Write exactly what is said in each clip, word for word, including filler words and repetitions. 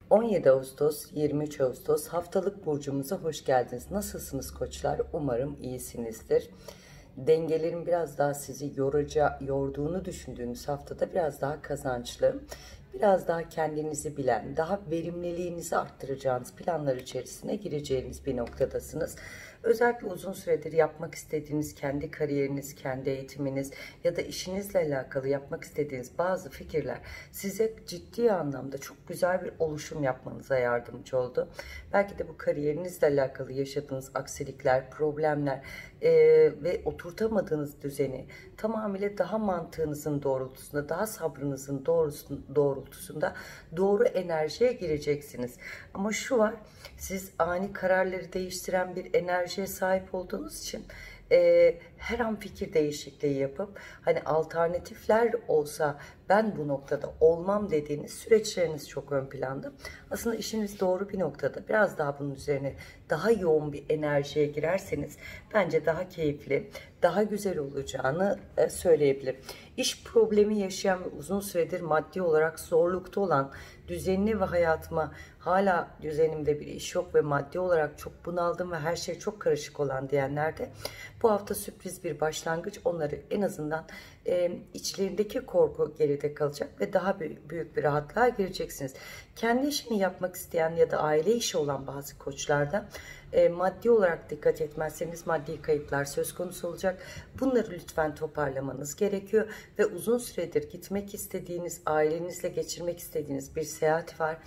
on yedi Ağustos yirmi üç Ağustos haftalık burcumuza hoş geldiniz. Nasılsınız koçlar? Umarım iyisinizdir. Dengelerin biraz daha sizi yoraca, yorduğunu düşündüğünüz haftada biraz daha kazançlı, biraz daha kendinizi bilen, daha verimliliğinizi arttıracağınız planlar içerisine gireceğiniz bir noktadasınız. Özellikle uzun süredir yapmak istediğiniz kendi kariyeriniz, kendi eğitiminiz ya da işinizle alakalı yapmak istediğiniz bazı fikirler size ciddi anlamda çok güzel bir oluşum yapmanıza yardımcı oldu. Belki de bu kariyerinizle alakalı yaşadığınız aksilikler, problemler e, ve oturtamadığınız düzeni tamamıyla daha mantığınızın doğrultusunda, daha sabrınızın doğrultusunda doğru enerjiye gireceksiniz. Ama şu var, siz ani kararları değiştiren bir enerjiye sahip olduğunuz için e, her an fikir değişikliği yapıp hani alternatifler olsa ben bu noktada olmam dediğiniz süreçleriniz çok ön planda. Aslında işiniz doğru bir noktada. Biraz daha bunun üzerine daha yoğun bir enerjiye girerseniz bence daha keyifli, daha güzel olacağını e, söyleyebilirim. İş problemi yaşayan ve uzun süredir maddi olarak zorlukta olan, düzenli ve hayatıma hala düzenimde bir iş yok ve maddi olarak çok bunaldım ve her şey çok karışık olan diyenler de bu hafta sürpriz bir başlangıç onları en azından e, içlerindeki korku geride kalacak ve daha büyük bir rahatlığa gireceksiniz. Kendi işini yapmak isteyen ya da aile işi olan bazı koçlarda e, maddi olarak dikkat etmezseniz maddi kayıplar söz konusu olacak. Bunları lütfen toparlamanız gerekiyor ve uzun süredir gitmek istediğiniz, ailenizle geçirmek istediğiniz bir seyahat var.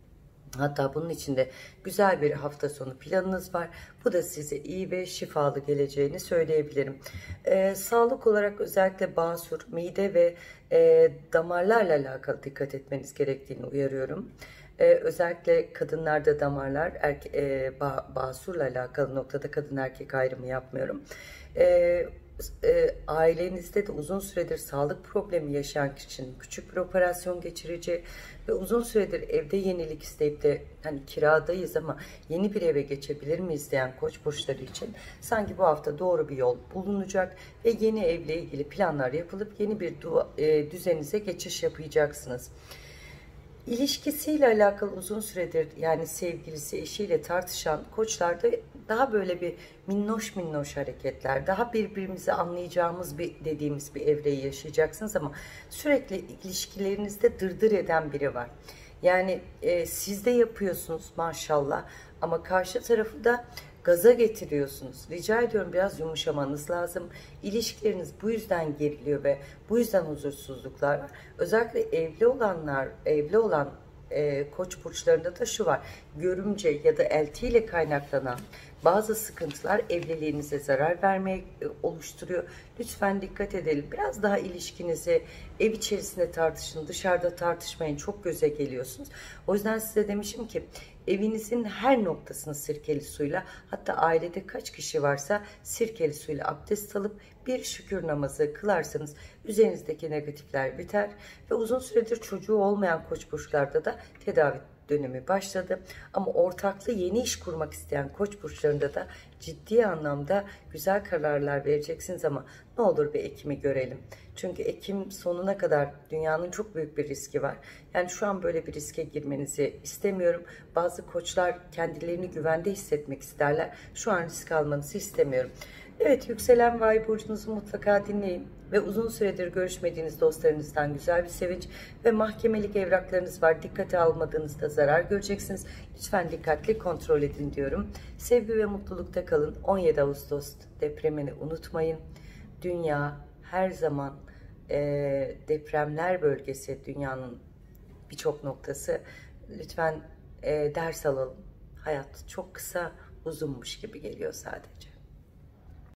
Hatta bunun içinde güzel bir hafta sonu planınız var. Bu da size iyi ve şifalı geleceğini söyleyebilirim. Ee, sağlık olarak özellikle basur, mide ve e, damarlarla alakalı dikkat etmeniz gerektiğini uyarıyorum. Ee, özellikle kadınlarda damarlar, erke, e, ba, basurla alakalı noktada kadın erkek ayrımı yapmıyorum. Ee, E, ailenizde de uzun süredir sağlık problemi yaşayan kişinin küçük bir operasyon geçireceği ve uzun süredir evde yenilik isteyip de hani kiradayız ama yeni bir eve geçebilir miyiz diyen koç burçları için sanki bu hafta doğru bir yol bulunacak ve yeni evle ilgili planlar yapılıp yeni bir dua, e, düzenize geçiş yapacaksınız. İlişkisiyle alakalı uzun süredir yani sevgilisi eşiyle tartışan koçlarda daha böyle bir minnoş minnoş hareketler, daha birbirimizi anlayacağımız bir dediğimiz bir evreyi yaşayacaksınız ama sürekli ilişkilerinizde dırdır eden biri var. Yani e, siz de yapıyorsunuz maşallah ama karşı tarafı da gaza getiriyorsunuz. Rica ediyorum biraz yumuşamanız lazım. İlişkileriniz bu yüzden geriliyor ve bu yüzden huzursuzluklar var. Özellikle evli olanlar, evli olan e, koç burçlarında da şu var. Görümce ya da elti ile kaynaklanan bazı sıkıntılar evliliğinize zarar vermeye e, oluşturuyor. Lütfen dikkat edelim. Biraz daha ilişkinizi ev içerisinde tartışın, dışarıda tartışmayın. Çok göze geliyorsunuz. O yüzden size demişim ki evinizin her noktasını sirkeli suyla, hatta ailede kaç kişi varsa sirkeli suyla abdest alıp bir şükür namazı kılarsanız üzerinizdeki negatifler biter ve uzun süredir çocuğu olmayan koç burçlarda da tedavi dönemi başladı. Ama ortaklı yeni iş kurmak isteyen koç burçlarında da ciddi anlamda güzel kararlar vereceksiniz ama ne olur bir Ekim'i görelim. Çünkü Ekim sonuna kadar dünyanın çok büyük bir riski var. Yani şu an böyle bir riske girmenizi istemiyorum. Bazı koçlar kendilerini güvende hissetmek isterler. Şu an risk almanızı istemiyorum. Evet, yükselen ve ay burcunuzu mutlaka dinleyin ve uzun süredir görüşmediğiniz dostlarınızdan güzel bir sevinç ve mahkemelik evraklarınız var. Dikkate almadığınızda zarar göreceksiniz. Lütfen dikkatli kontrol edin diyorum. Sevgi ve mutlulukta kalın. on yedi Ağustos depremini unutmayın. Dünya her zaman e, depremler bölgesi, dünyanın birçok noktası. Lütfen e, ders alalım. Hayat çok kısa, uzunmuş gibi geliyor sadece.